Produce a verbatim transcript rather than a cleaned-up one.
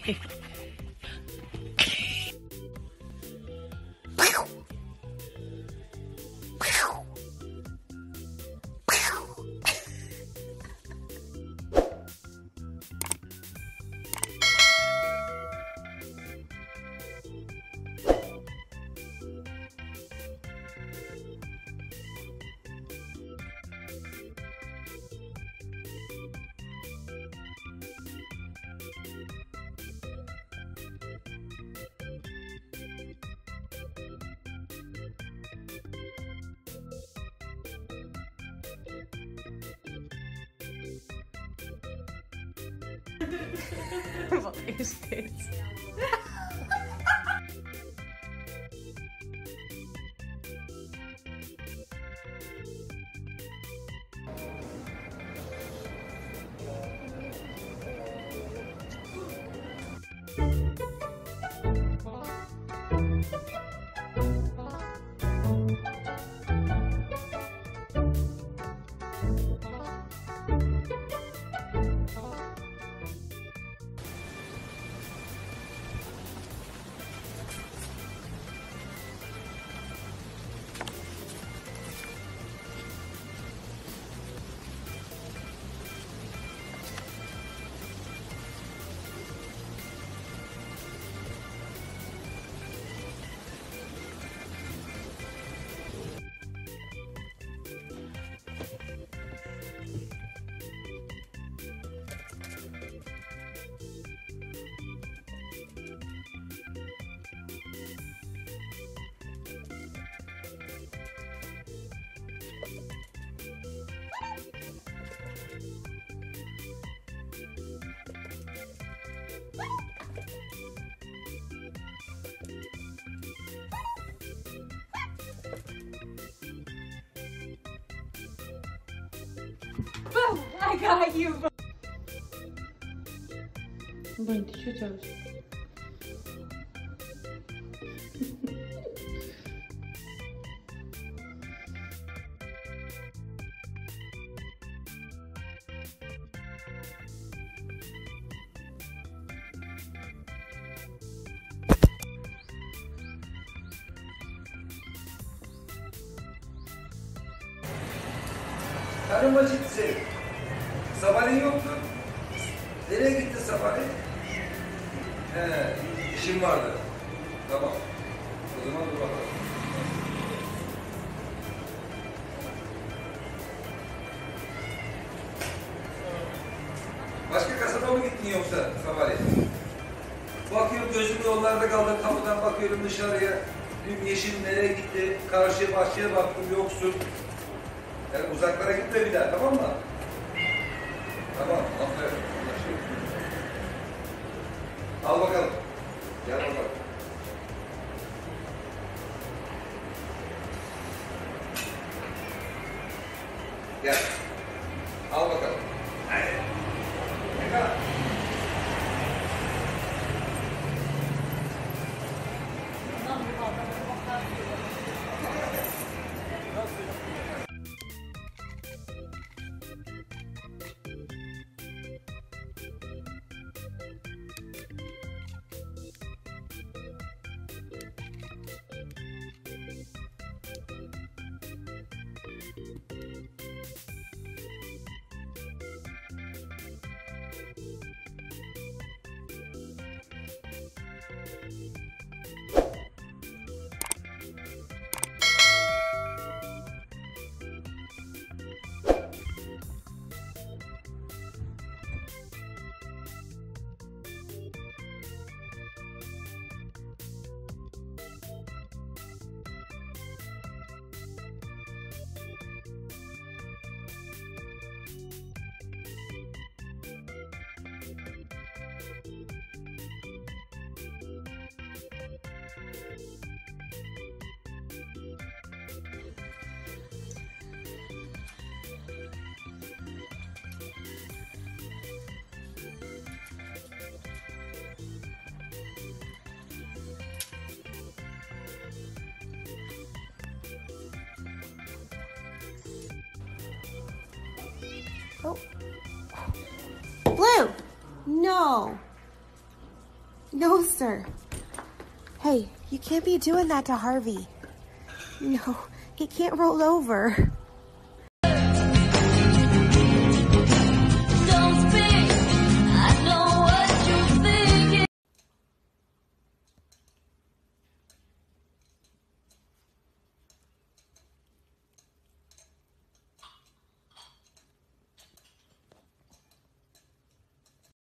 Wat is dit? Boom! I got you! I'm going to shoot out. Karım acıktı. Sabahleyin yoktu. Nereye gitti sabahleyin? He, işim vardı. Tamam. O zaman dur bakalım. Başka kasaba mı gittin yoksa sabahleyin? Bakıyorum gözüm yollarda kaldı. Kapıdan bakıyorum dışarıya. Dün yeşil nereye gitti? Karşıya bahçeye baktım yoksun. Yani uzaklara gitme bir daha, tamam mı? Tamam, aferin. Al bakalım. Gel bakalım. Gel. Al bakalım. Hadi. Ne kadar? Oh. Blue! No! No, sir. Hey, you can't be doing that to Harvey. No, he can't roll over.